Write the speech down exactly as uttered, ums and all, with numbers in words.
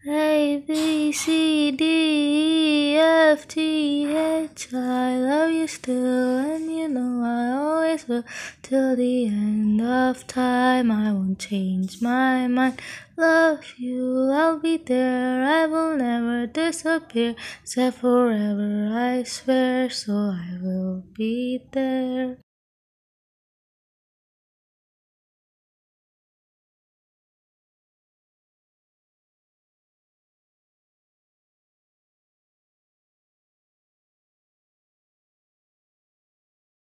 A B C D E F G H I love you still, and you know I always will. Till the end of time, I won't change my mind. Love you, I'll be there, I will never disappear. Except forever, I swear, so I will be there.